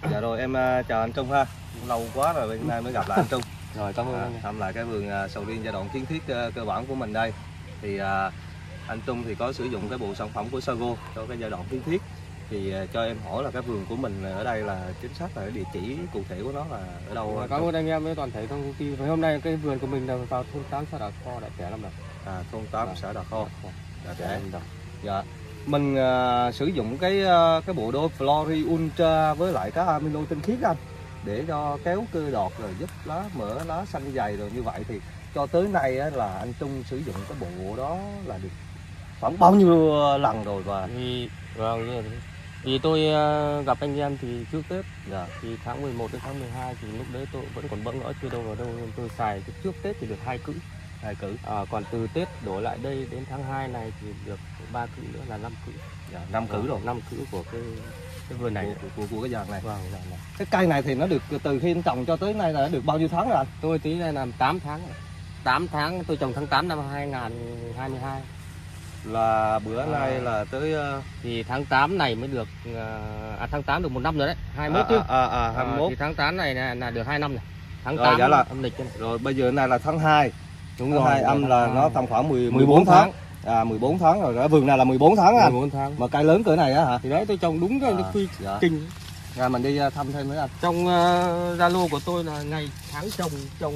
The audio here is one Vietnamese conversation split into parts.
Dạ rồi em chào anh Trung ha. Lâu quá rồi hôm nay mới gặp lại anh Trung. Rồi cảm ơn anh. Thăm lại cái vườn sầu riêng giai đoạn kiến thiết cơ bản của mình đây. Thì anh Trung thì có sử dụng cái bộ sản phẩm của Sago cho cái giai đoạn kiến thiết. Thì cho em hỏi là cái vườn của mình ở đây là chính xác là cái địa chỉ cụ thể của nó là ở đâu? Cảm ơn anh em với toàn thể công ty. Hôm nay cái vườn của mình là vào thôn 8 xã Đà Kho, Đại Trẻ Lâm Đồng. Thôn 8 xã Đà Kho. Đại Trẻ Lâm Đồng. Dạ. Mình sử dụng cái bộ đôi Flori Ultra với lại các amino tinh khiết anh, để cho kéo cơ đọt rồi giúp lá mỡ, lá xanh dày rồi như vậy. Thì cho tới nay á, là anh Trung sử dụng cái bộ đó là được khoảng bao nhiêu lần rồi? Và vì tôi gặp anh em thì trước Tết, dạ. Thì tháng 11 đến tháng 12 thì lúc đấy tôi vẫn còn bỡ ngỡ chưa đâu vào đâu, tôi xài trước Tết thì được 2 cữ. Còn từ Tết đổi lại đây đến tháng 2 này thì được 3 cữ nữa là 5 cữ. Dạ, 5 cữ rồi. 5 cữ của cái vườn này, của cái dàn này. Vâng. Cái cây này thì nó được từ khi anh trồng cho tới nay là được bao nhiêu tháng rồi anh? Tôi tí này làm 8 tháng rồi. 8 tháng tôi trồng tháng 8 năm 2022. Là bữa nay là tới thì tháng 8 này mới được tháng 8 được 1 năm rồi đấy, 21 chứ. 21. Thì tháng 8 này là được 2 năm này. Tháng rồi, 8 dạ là âm lịch. Rồi bây giờ này là tháng 2. Đúng tháng rồi. 2 âm là nó tầm khoảng 14 tháng. 14 tháng rồi. Cái vườn này là 14 tháng anh. 14 tháng. Mà cây lớn cỡ này á hả? Thì đấy tôi trồng đúng rồi, nó quy trình. Rồi mình đi thăm thêm nữa anh. Trong Zalo của tôi là ngày tháng trồng.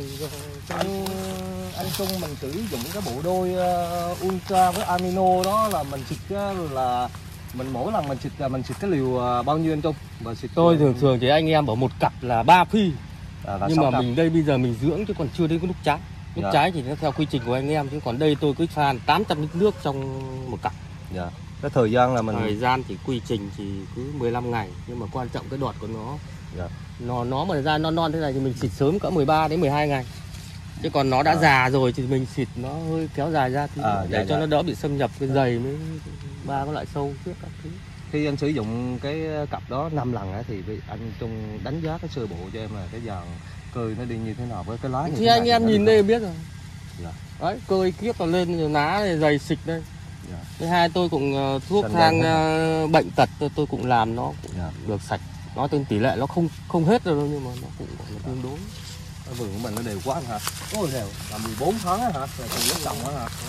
Anh Trung mình sử dụng cái bộ đôi Ultra với amino đó là mình xịt là mình mỗi lần mình xịt cái liều bao nhiêu anh Trung? Và xịt tôi thường thì anh em bảo một cặp là 3 phi. Nhưng mà 600. mình đây bây giờ mình dưỡng chứ còn chưa đến cái lúc trái. Lúc trái thì nó theo quy trình của anh em, chứ còn đây tôi cứ pha 800 lít nước trong một cặp. Dạ. Cái thời gian là thời gian thì quy trình thì cứ 15 ngày, nhưng mà quan trọng cái đọt của nó. Dạ. Nó mà ra non thế này thì mình xịt sớm cỡ 13 đến 12 ngày. Chứ còn nó đã già rồi thì mình xịt nó hơi kéo dài ra thì để cho nó đỡ bị xâm nhập cái dày mới ba có loại sâu trước các thứ. Khi anh sử dụng cái cặp đó 5 lần ấy, thì anh Trung đánh giá cái sơ bộ cho em là cái dàn cơi nó đi như thế nào với cái lá như thì anh em nhìn đây biết rồi. Dạ. Đấy, cơi kiếp vào lên rồi lá này dày xịt đây. Dạ. Thứ hai tôi cũng thuốc thang bệnh tật tôi cũng làm nó cũng được sạch. Nó tên tỷ lệ nó không hết rồi đâu, nhưng mà nó cũng tương đối. Cái vườn của mình nó đều quá hả? Ôi đều là 14 tháng á hả? Là từ lúc trồng á hả?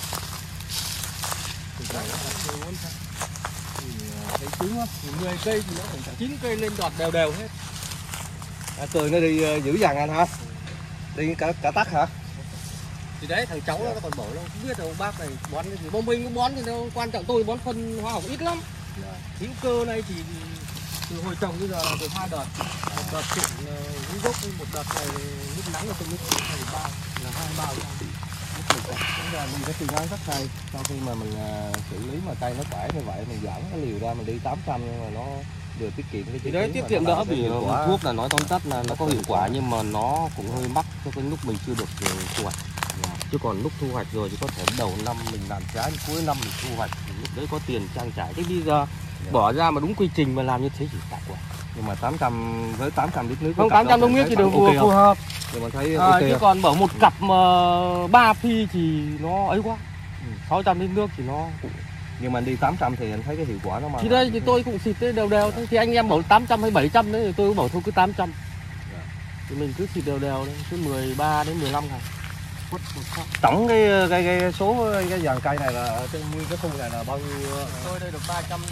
Thấy trứng á, 10 cây thì nó khoảng 9 cây lên đọt đều hết. Cười nó đi dữ dằn anh hả? Đi cả tắc hả? Thì đấy thằng cháu nó còn bảo nó không biết đâu bác này bón cái gì. Bông mình cũng bón thì đâu quan trọng, tôi bón phân hóa học ít lắm. Hữu cơ này thì từ hồi trồng bây giờ là được 2 đợt. Một đợt trộn gốc, một đợt này lúc nắng là tôi mới thành bao là 2 bao. Bây giờ mình sẽ tìm ra rất hay. Sau khi mà mình xử lý mà cây nó khỏe như vậy, mình giảm cái liều ra mình đi 800, nhưng mà nó vừa tiết kiệm cái chi phí. Đấy tiết kiệm đỡ, vì thuốc là nói tóm tắt là nó có hiệu quả, nhưng mà nó cũng hơi mắc cho cái lúc mình chưa được thu hoạch. Chứ còn lúc thu hoạch rồi thì có thể đầu năm mình làm trái, cuối năm mình thu hoạch thì lúc đấy có tiền trang trải. Thế bây giờ bỏ ra mà đúng quy trình mà làm như thế thì tạo quả. Nhưng mà 800 với 800 lít nước. Không, 800 lít nước thì được phù hợp. Nhưng mà thấy chứ còn bảo một cặp mà 3 phi thì nó ấy quá. 600 lít nước thì nó cũng... Nhưng mà đi 800 thì anh thấy cái hiệu quả nó mà. Thì đây thì tôi cũng xịt đều thôi. Thì anh em bảo 800 hay 700 đấy thì tôi cũng bảo thôi cứ 800. Thì mình cứ xịt đều đấy, cứ 13 đến 15 ngày. Tổng cái số cái dàn cây này là trên nguyên cái khu này là bao nhiêu? Tôi đây được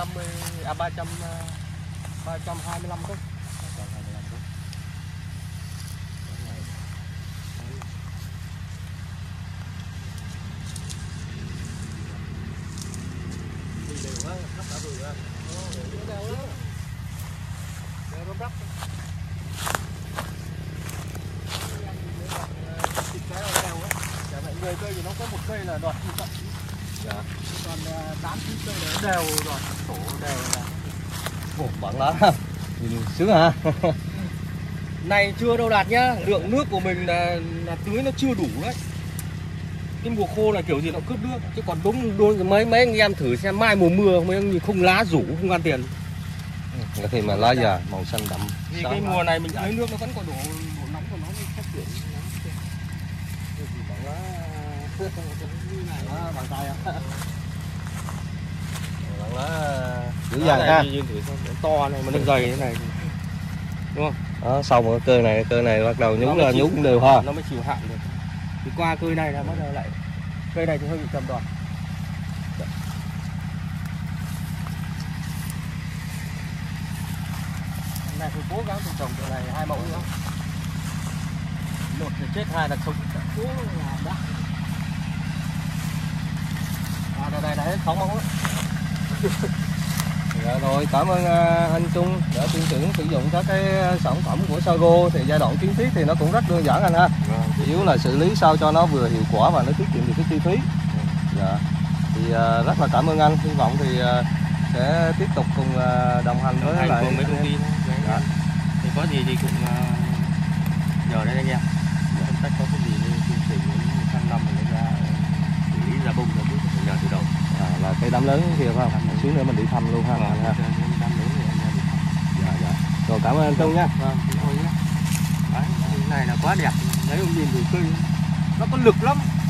325 gốc. Người cây thì nó có một cây là đọt như vậy. Còn 8 cây là đều đọt tổ đều là. Bận lắm. Sướng hả? Này chưa đâu Đạt nhá, lượng nước của mình là tưới nó chưa đủ đấy. Cái mùa khô là kiểu gì nó cướp nước, chứ còn đúng mấy anh em thử xem mai mùa mưa mấy anh không lá rủ không ăn tiền. Thì mà lá già màu xanh đậm. Vì cái mùa này mình tưới nước nó vẫn còn độ nóng của nó mới phát triển. Bằng tay à? Bằng lá dữ dằn ha. To này mà nó dày thế này. đúng không? Đó, sau một cái cơ này bắt đầu nhúng là nhúng cũng đều ha. Nó mới chịu hạn được. Thì qua cây này là bắt đầu lại cây này thì hơi bị trầm đòn. Hôm nay tôi cố gắng tôi trồng cái này 2 mẫu nữa. Một thì chết, hai là sống cố làm đó. Đây là hết 6 mẫu đó. Rồi cảm ơn anh Trung đã tin tưởng sử dụng các cái sản phẩm của Sago. Thì giai đoạn kiến thiết thì nó cũng rất đơn giản anh ha. Chủ yếu là xử lý sao cho nó vừa hiệu quả và nó tiết kiệm được cái chi phí. Dạ. Thì rất là cảm ơn anh, hy vọng thì sẽ tiếp tục cùng đồng hành với lại mấy công ty. Dạ. Thì có gì thì cũng nhờ đây anh em. Không tất có cái gì như chương trình sang năm mình ra xử lý ra bông ra bước phải nhờ từ đầu. Là cái đám lớn kia phải không? Xíu nữa mình đi thăm luôn ha. Đám lớn thì anh em đi thăm. Dạ dạ. Rồi cảm ơn anh Trung nha. Vâng, thôi nhé. Đấy, cái này là quá đẹp. Đấy ông nhìn từ cây nó có lực lắm.